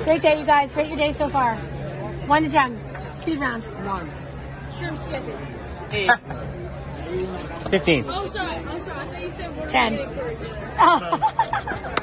Great day, you guys. Rate your day so far. 1 to 10. Speed round. 1. Shrimp skipping. 8. 15. Oh, sorry. I thought you said 10. we're Oh.